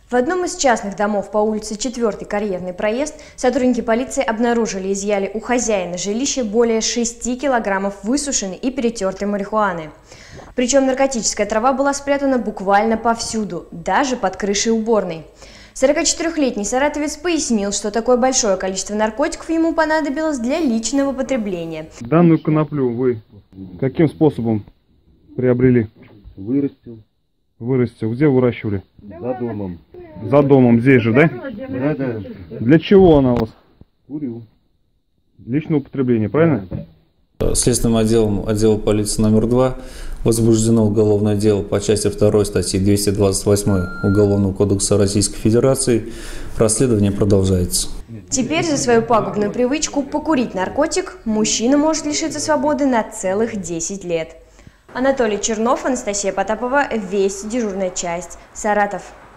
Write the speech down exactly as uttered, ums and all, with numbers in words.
В одном из частных домов по улице четвёртый карьерный проезд сотрудники полиции обнаружили и изъяли у хозяина жилища более шести килограммов высушенной и перетертой марихуаны. Причем наркотическая трава была спрятана буквально повсюду, даже под крышей уборной. сорокачетырёхлетний саратовец пояснил, что такое большое количество наркотиков ему понадобилось для личного потребления. Данную коноплю вы каким способом приобрели? Вырастил. Вырастил. Где выращивали? За домом. За домом, здесь же, да? Да, да. Для чего она у вас? Курю. Личное употребление, правильно? Следственным отделом отдела полиции номер два возбуждено уголовное дело по части второй статьи двести двадцать восемь Уголовного кодекса Российской Федерации. Расследование продолжается. Теперь за свою пагубную привычку покурить наркотик мужчина может лишиться свободы на целых десять лет. Анатолий Чернов, Анастасия Потапова, Вести, дежурная часть, Саратов.